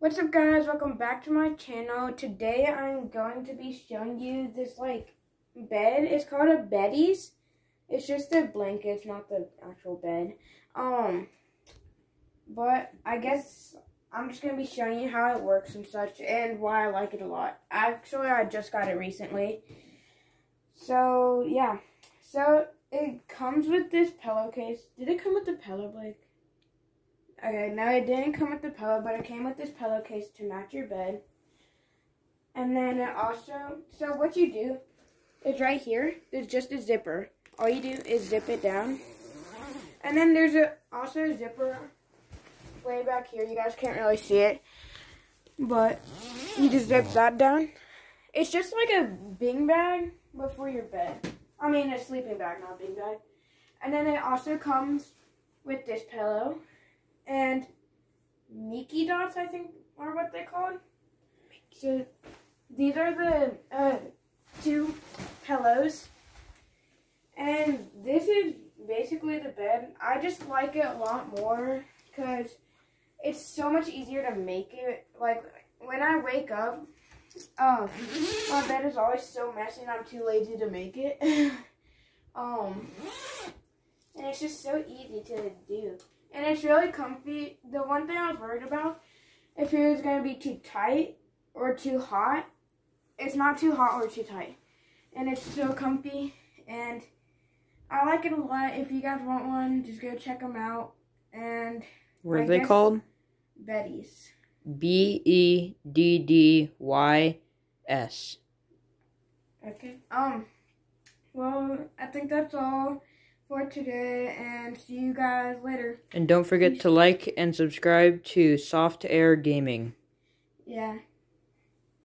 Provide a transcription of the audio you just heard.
What's up guys, welcome back to my channel. Today I'm going to be showing you this bed. It's called a Beddies. It's just a blanket, it's not the actual bed. But I guess I'm just going to be showing you how it works and such and why I like it a lot. Actually, I just got it recently. So yeah, so it comes with this pillowcase. Did it come with the pillow, Blake? Okay, no, it didn't come with the pillow, but it came with this pillowcase to match your bed. And then it also, so what you do is right here, there's just a zipper. All you do is zip it down. And then there's also a zipper way back here. You guys can't really see it, but you just zip that down. It's just like a bean bag, but for your bed. I mean, a sleeping bag, not a bean bag. And then it also comes with this pillow. And Mickey dots, I think, are what they're called. So these are the two pillows. And this is basically the bed. I just like it a lot more because it's so much easier to make it. Like, when I wake up, my bed is always so messy and I'm too lazy to make it. And it's just so easy to do. And it's really comfy. The one thing I was worried about, if it was going to be too tight or too hot, it's not too hot or too tight. And it's so comfy, and I like it a lot. If you guys want one, just go check them out. And what are they called? Beddies. Beddys. Okay. Well, I think that's all for today, and see you guys later. And don't forget to like and subscribe to Soft Air Gaming. Yeah.